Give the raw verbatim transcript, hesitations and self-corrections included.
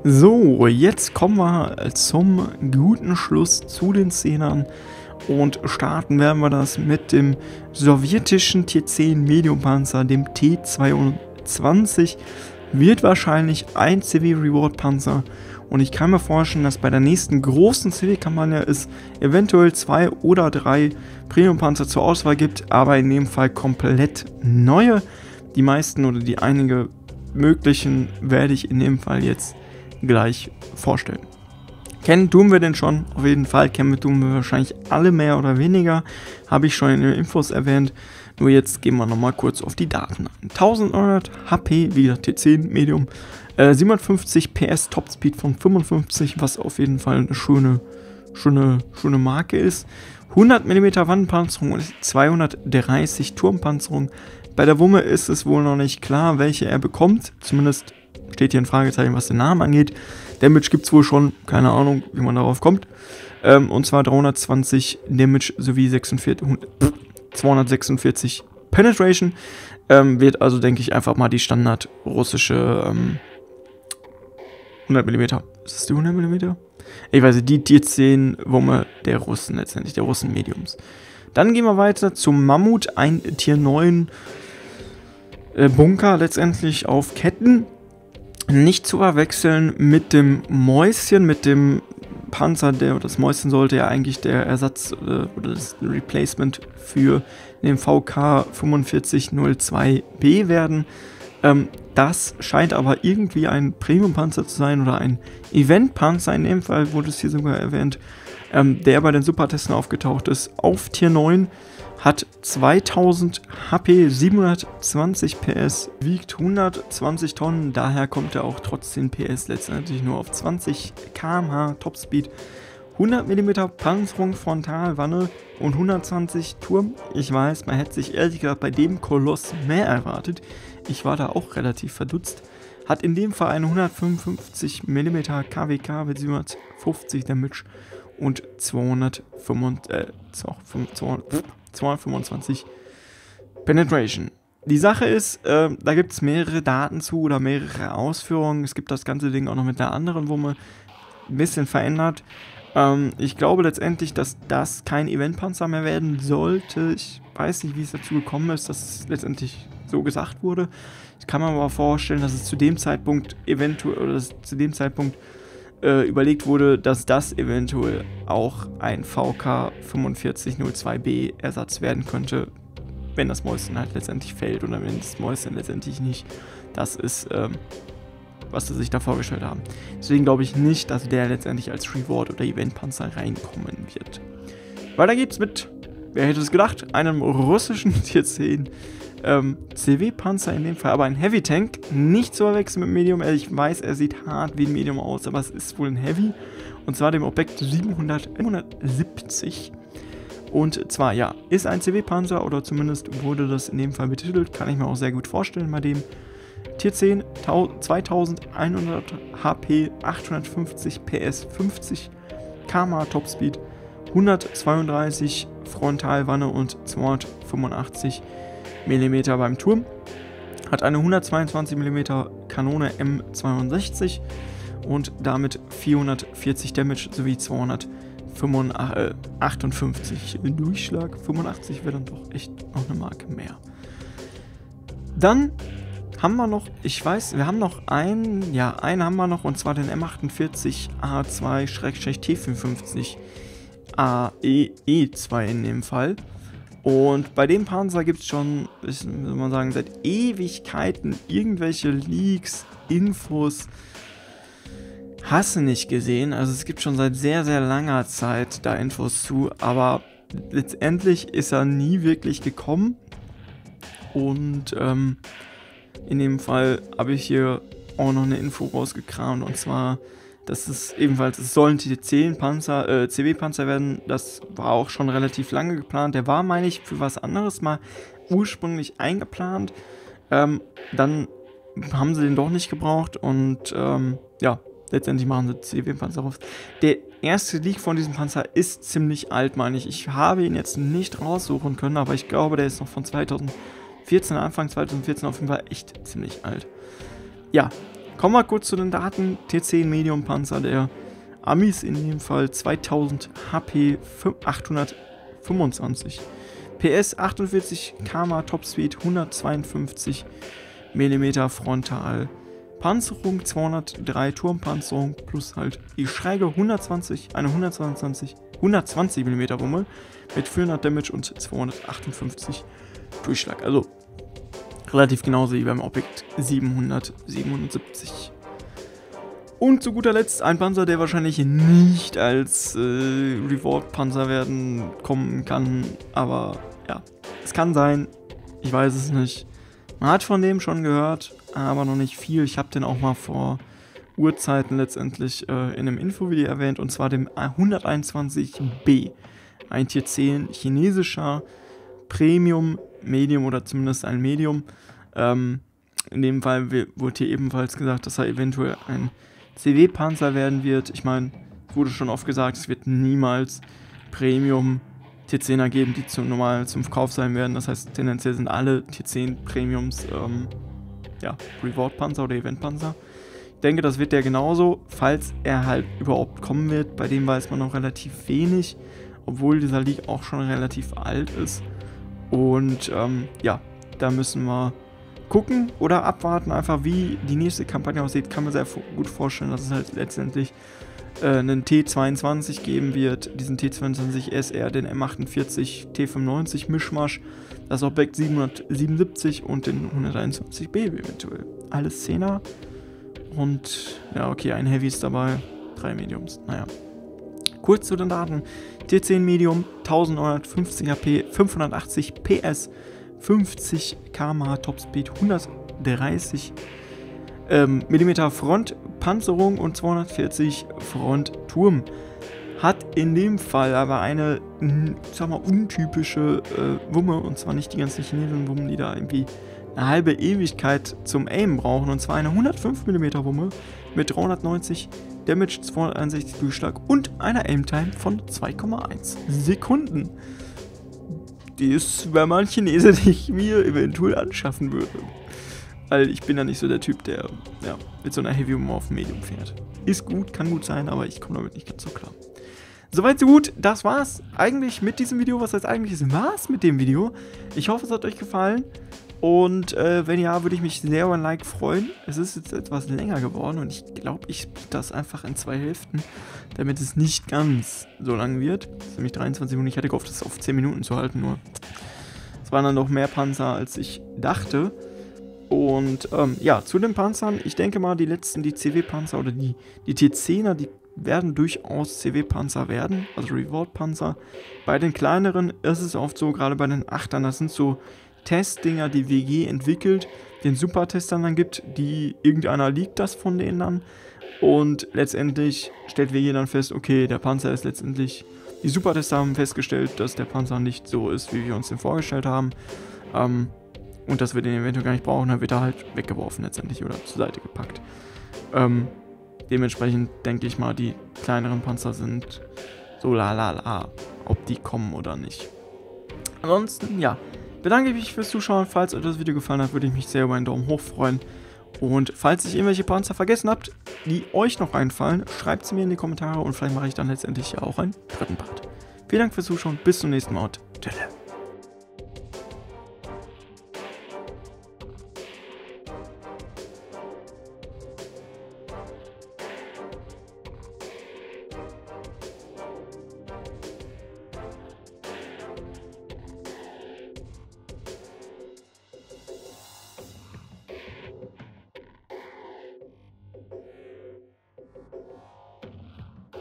So, jetzt kommen wir zum guten Schluss zu den Zehnern und starten werden wir das mit dem sowjetischen Tier zehn Medium-Panzer, dem T zweiundzwanzig. Wird wahrscheinlich ein C W-Reward-Panzer und ich kann mir vorstellen, dass bei der nächsten großen C W-Kampagne es eventuell zwei oder drei Premium-Panzer zur Auswahl gibt, aber in dem Fall komplett neue. Die meisten oder die einige möglichen werde ich in dem Fall jetzt gleich vorstellen. Kennen tun wir den schon, auf jeden Fall. Kennen wir tun wir wahrscheinlich alle mehr oder weniger. Habe ich schon in den Infos erwähnt. Nur jetzt gehen wir nochmal kurz auf die Daten ein. neunzehnhundert H P, wie gesagt T zehn Medium. Äh, siebenhundertfünfzig P S, Topspeed von fünfundfünfzig, was auf jeden Fall eine schöne, schöne, schöne Marke ist. hundert Millimeter Wandenpanzerung und zweihundertdreißig Turmpanzerung. Bei der Wumme ist es wohl noch nicht klar, welche er bekommt. Zumindest steht hier ein Fragezeichen, was den Namen angeht. Damage gibt es wohl schon, keine Ahnung, wie man darauf kommt. Ähm, und zwar dreihundertzwanzig Damage sowie sechsundvierzig, pff, zweihundertsechsundvierzig Penetration. Ähm, wird also, denke ich, einfach mal die Standard russische ähm, hundert Millimeter. Ist das die hundert Millimeter? Ich weiß nicht, die Tier zehn Wumme der Russen letztendlich, der Russen Mediums. Dann gehen wir weiter zum Mammut, ein Tier neun äh, Bunker letztendlich auf Ketten. Nicht zu verwechseln mit dem Mäuschen, mit dem Panzer, der, das Mäuschen sollte ja eigentlich der Ersatz äh, oder das Replacement für den V K fünfundvierzig null zwei B werden. Ähm, das scheint aber irgendwie ein Premium-Panzer zu sein oder ein Event-Panzer, in dem Fall wurde es hier sogar erwähnt, ähm, der bei den Supertesten aufgetaucht ist, auf Tier neun. Hat zweitausend H P, siebenhundertzwanzig P S, wiegt hundertzwanzig Tonnen, daher kommt er auch trotz zehn P S letztendlich nur auf zwanzig Kilometer pro Stunde Topspeed. hundert Millimeter Panzerung, Frontalwanne und hundertzwanzig Turm. Ich weiß, man hätte sich ehrlich gesagt bei dem Koloss mehr erwartet. Ich war da auch relativ verdutzt. Hat in dem Fall eine hundertfünfundfünfzig Millimeter K W K mit siebenhundertfünfzig Damage und zweihundertfünfundzwanzig Penetration. Die Sache ist, äh, da gibt es mehrere Daten zu oder mehrere Ausführungen. Es gibt das ganze Ding auch noch mit einer anderen Wumme ein bisschen verändert. Ähm, ich glaube letztendlich, dass das kein Eventpanzer mehr werden sollte. Ich weiß nicht, wie es dazu gekommen ist, dass es letztendlich so gesagt wurde. Ich kann mir aber vorstellen, dass es zu dem Zeitpunkt eventuell oder dass zu dem Zeitpunkt Äh, überlegt wurde, dass das eventuell auch ein V K fünfundvierzig null zwei B Ersatz werden könnte, wenn das Mäuschen halt letztendlich fällt oder wenn das Mäuschen letztendlich nicht das ist, ähm, was sie sich da vorgestellt haben. Deswegen glaube ich nicht, dass der letztendlich als Reward oder Eventpanzer reinkommen wird. Weiter geht's mit, wer hätte es gedacht, einem russischen Tier zehn Ähm, C W-Panzer in dem Fall, aber ein Heavy Tank, nicht zu verwechseln mit Medium. Ich weiß, er sieht hart wie ein Medium aus, aber es ist wohl ein Heavy. Und zwar dem Objekt siebenhundertsiebzig. Und zwar, ja, ist ein C W-Panzer oder zumindest wurde das in dem Fall betitelt. Kann ich mir auch sehr gut vorstellen bei dem. Tier zehn, zweitausendeinhundert H P, achthundertfünfzig P S, fünfzig Kilometer pro Stunde Topspeed, hundertzweiunddreißig Frontalwanne und zweihundertfünfundachtzig Millimeter beim Turm. Hat eine hundertzweiundzwanzig Millimeter Kanone M zweiundsechzig und damit vierhundertvierzig Damage sowie zweihundertachtundfünfzig Durchschlag. fünfundachtzig wäre dann doch echt noch eine Marke mehr. Dann haben wir noch, ich weiß, wir haben noch einen, ja, einen haben wir noch, und zwar den M achtundvierzig A zwei T fünfundfünfzig A E zwei in dem Fall. Und bei dem Panzer gibt es schon, ich will mal sagen, seit Ewigkeiten irgendwelche Leaks, Infos. Hast du nicht gesehen? Also es gibt schon seit sehr, sehr langer Zeit da Infos zu, aber letztendlich ist er nie wirklich gekommen. Und ähm, in dem Fall habe ich hier auch noch eine Info rausgekramt, und zwar, dass es ebenfalls, es sollen T zehn Panzer, äh, C W-Panzer werden. Das war auch schon relativ lange geplant. Der war, meine ich, für was anderes mal ursprünglich eingeplant. Ähm, dann haben sie den doch nicht gebraucht und ähm, ja, letztendlich machen sie C W-Panzer raus. Der erste Leak von diesem Panzer ist ziemlich alt, meine ich. Ich habe ihn jetzt nicht raussuchen können, aber ich glaube, der ist noch von zweitausendvierzehn, Anfang zweitausendvierzehn, auf jeden Fall echt ziemlich alt. Ja, Kommen wir kurz zu den Daten. T zehn Medium Panzer der Amis, in dem Fall zweitausend H P, achthundertfünfundzwanzig P S, achtundvierzig Kilometer per Stunde Topspeed, hundertzweiundfünfzig Millimeter frontal. Panzerung zweihundertdrei Turmpanzerung plus halt die schräge hundertzwanzig, eine hundertzweiundzwanzig, hundertzwanzig Millimeter Wumme mit vierhundert Damage und zweihundertachtundfünfzig Durchschlag. Also relativ genauso wie beim Objekt siebenhundertsiebenundsiebzig. Und zu guter Letzt ein Panzer, der wahrscheinlich nicht als äh, Reward-Panzer werden kommen kann, aber ja, es kann sein, ich weiß es nicht. Man hat von dem schon gehört, aber noch nicht viel. Ich habe den auch mal vor Urzeiten letztendlich äh, in einem Infovideo erwähnt, und zwar dem hunderteinundzwanzig B. Ein Tier zehn chinesischer Premium, Medium oder zumindest ein Medium. Ähm, in dem Fall wurde hier ebenfalls gesagt, dass er eventuell ein C W-Panzer werden wird. Ich meine, wurde schon oft gesagt, es wird niemals Premium T zehner geben, die zum, normal zum Kauf sein werden. Das heißt, tendenziell sind alle T zehn Premiums ähm, ja, Reward-Panzer oder Event-Panzer. Ich denke, das wird der genauso, falls er halt überhaupt kommen wird. Bei dem weiß man noch relativ wenig, obwohl dieser League auch schon relativ alt ist. Und ähm, ja, da müssen wir gucken oder abwarten, einfach wie die nächste Kampagne aussieht. Kann man sehr gut vorstellen, dass es halt letztendlich äh, einen T zweiundzwanzig geben wird. Diesen T zweiundzwanzig S R, den M achtundvierzig T fünfundneunzig Mischmasch, das Objekt siebenhundertsiebenundsiebzig und den hunderteinundzwanzig B eventuell. Alles Zehner und ja, okay, ein Heavy ist dabei, drei Mediums, naja. Kurz zu den Daten. T zehn Medium, eintausendneunhundertfünfzig H P, fünfhundertachtzig P S, fünfzig Kilometer per Stunde Topspeed, hundertdreißig ähm, Millimeter Frontpanzerung und zweihundertvierzig Frontturm. Hat in dem Fall aber eine, sag mal, untypische äh, Wumme, und zwar nicht die ganzen chinesischen Wummen, die da irgendwie eine halbe Ewigkeit zum Aimen brauchen, und zwar eine hundertfünf Millimeter Wumme mit dreihundertneunzig Damage, zweihunderteinundsechzig Durchschlag und einer Aim-Time von zwei Komma eins Sekunden. Das wäre mal ein Chinese, den ich mir eventuell anschaffen würde. Weil ich bin ja nicht so der Typ, der ja, mit so einer Heavy-Wumme auf Medium fährt. Ist gut, kann gut sein, aber ich komme damit nicht ganz so klar. Soweit so gut, das war's eigentlich mit diesem Video. Was heißt eigentlich, es war's mit dem Video. Ich hoffe, es hat euch gefallen. Und äh, wenn ja, würde ich mich sehr über ein Like freuen. Es ist jetzt etwas länger geworden und ich glaube, ich split das einfach in zwei Hälften, damit es nicht ganz so lang wird. Das ist nämlich dreiundzwanzig Minuten. Ich hatte gehofft, das auf zehn Minuten zu halten, nur es waren dann noch mehr Panzer, als ich dachte. Und ähm, ja, zu den Panzern, ich denke mal, die letzten, die C W-Panzer oder die, die T zehner, die werden durchaus C W-Panzer werden, also Reward-Panzer. Bei den kleineren ist es oft so, gerade bei den Achtern, das sind so Testdinger, die W G entwickelt, den Supertestern dann gibt, die irgendeiner liegt das von denen dann, und letztendlich stellt W G dann fest, okay, der Panzer ist letztendlich, die Supertester haben festgestellt, dass der Panzer nicht so ist, wie wir uns den vorgestellt haben, ähm, und dass wir den eventuell gar nicht brauchen, dann wird er halt weggeworfen letztendlich oder zur Seite gepackt. Ähm, dementsprechend denke ich mal, die kleineren Panzer sind so la la la, ob die kommen oder nicht. Ansonsten, ja, bedanke ich mich fürs Zuschauen. Falls euch das Video gefallen hat, würde ich mich sehr über einen Daumen hoch freuen. Und falls ich irgendwelche Panzer vergessen habt, die euch noch einfallen, schreibt sie mir in die Kommentare und vielleicht mache ich dann letztendlich ja auch einen dritten Part. Vielen Dank fürs Zuschauen, bis zum nächsten Mal und tschüss.